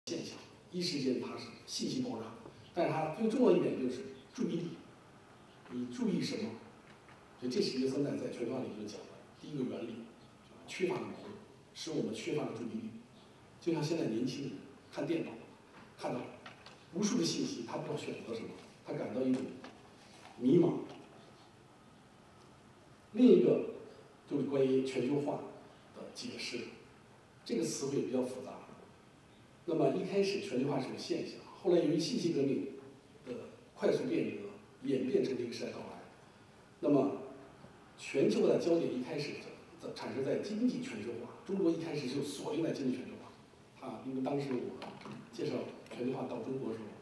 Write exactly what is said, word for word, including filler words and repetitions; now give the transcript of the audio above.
现象，一时间它是信息爆炸，但是它最重要一点就是注意力，你注意什么？所以这是约瑟奈在全球化里就讲的第一个原理，缺乏的矛盾，使我们缺乏了注意力。就像现在年轻人看电脑，看到无数的信息，他不知道选择什么，他感到一种迷茫。另一个就是关于全球化的解释，这个词汇比较复杂。那么一开始全球化是个现象，后来由于信息革命的快速变革，演变成这个时代到来。那么全球的焦点一开始产生在经济全球化，中国一开始就锁定在经济全球化。啊，因为当时我介绍全球化到中国的时候，